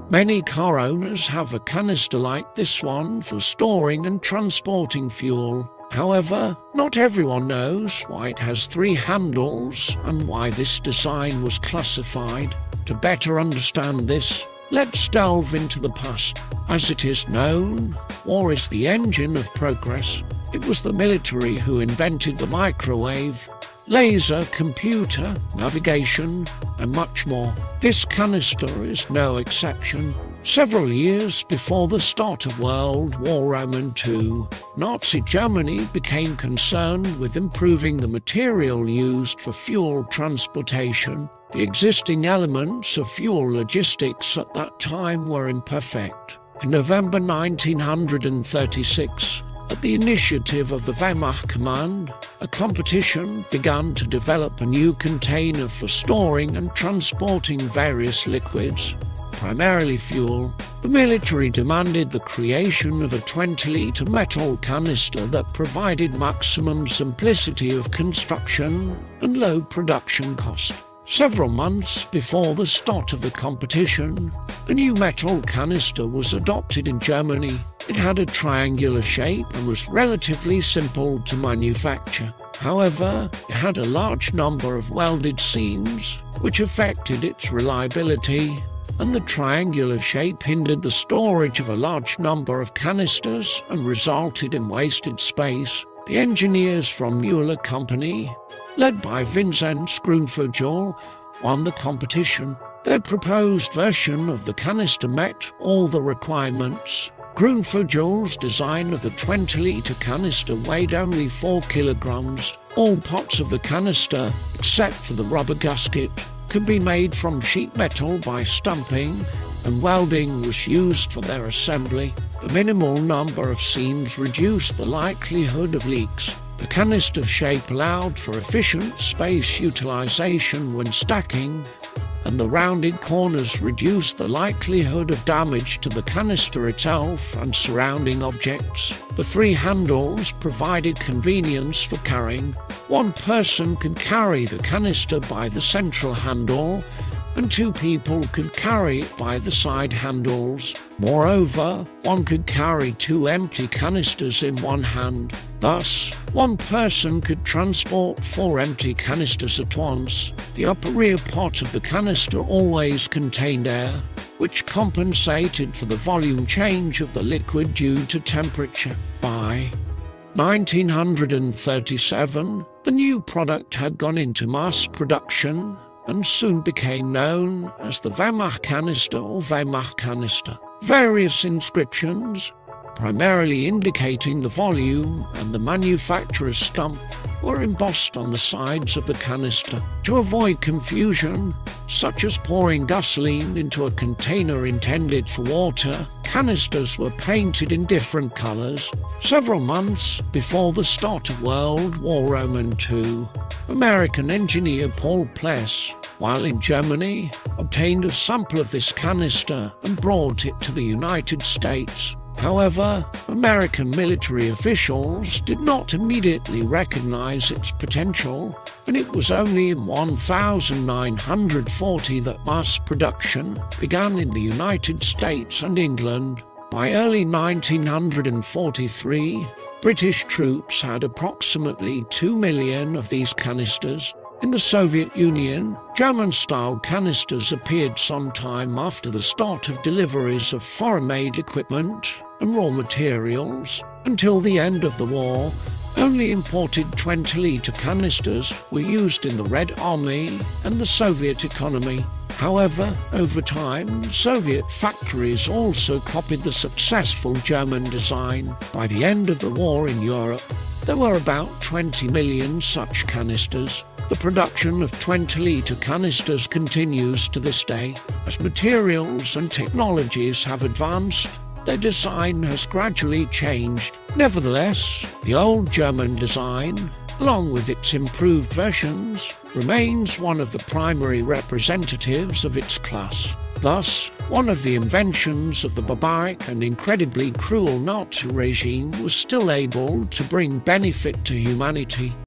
Many car owners have a canister like this one for storing and transporting fuel. However, not everyone knows why it has 3 handles and why this design was classified. To better understand this, let's delve into the past. As it is known, war is the engine of progress. It was the military who invented the microwave, laser, computer, navigation, and much more. This canister is no exception. Several years before the start of World War II, Nazi Germany became concerned with improving the material used for fuel transportation. The existing elements of fuel logistics at that time were imperfect. In November 1936, at the initiative of the Wehrmacht Command, a competition began to develop a new container for storing and transporting various liquids, primarily fuel. The military demanded the creation of a 20-litre metal canister that provided maximum simplicity of construction and low production cost. Several months before the start of the competition, a new metal canister was adopted in Germany. It had a triangular shape and was relatively simple to manufacture. However, it had a large number of welded seams, which affected its reliability, and the triangular shape hindered the storage of a large number of canisters and resulted in wasted space. The engineers from Mueller Company, led by Vinzenz Grünfugel, won the competition. Their proposed version of the canister met all the requirements. Grünfugel's design of the 20-litre canister weighed only 4 kilograms. All parts of the canister, except for the rubber gasket, could be made from sheet metal by stamping, and welding was used for their assembly. The minimal number of seams reduced the likelihood of leaks. The canister shape allowed for efficient space utilization when stacking, and the rounded corners reduced the likelihood of damage to the canister itself and surrounding objects. The 3 handles provided convenience for carrying. One person could carry the canister by the central handle, and 2 people could carry it by the side handles. Moreover, one could carry 2 empty canisters in one hand. Thus, one person could transport 4 empty canisters at once. The upper rear part of the canister always contained air, which compensated for the volume change of the liquid due to temperature. By 1937, the new product had gone into mass production and soon became known as the Wehrmacht canister or Wehrmacht canister. Various inscriptions, primarily indicating the volume and the manufacturer's stamp, were embossed on the sides of the canister. To avoid confusion, such as pouring gasoline into a container intended for water, canisters were painted in different colors. Several months before the start of World War II, American engineer Paul Pless, while in Germany, obtained a sample of this canister and brought it to the United States. However, American military officials did not immediately recognize its potential, and it was only in 1940 that mass production began in the United States and England. By early 1943, British troops had approximately 2 million of these canisters. In the Soviet Union, German-style canisters appeared sometime after the start of deliveries of foreign-made equipment and raw materials. Until the end of the war, only imported 20-litre canisters were used in the Red Army and the Soviet economy. However, over time, Soviet factories also copied the successful German design. By the end of the war in Europe, there were about 20 million such canisters. The production of 20-litre canisters continues to this day. As materials and technologies have advanced, their design has gradually changed. Nevertheless, the old German design, along with its improved versions, remains one of the primary representatives of its class. Thus, one of the inventions of the barbaric and incredibly cruel Nazi regime was still able to bring benefit to humanity.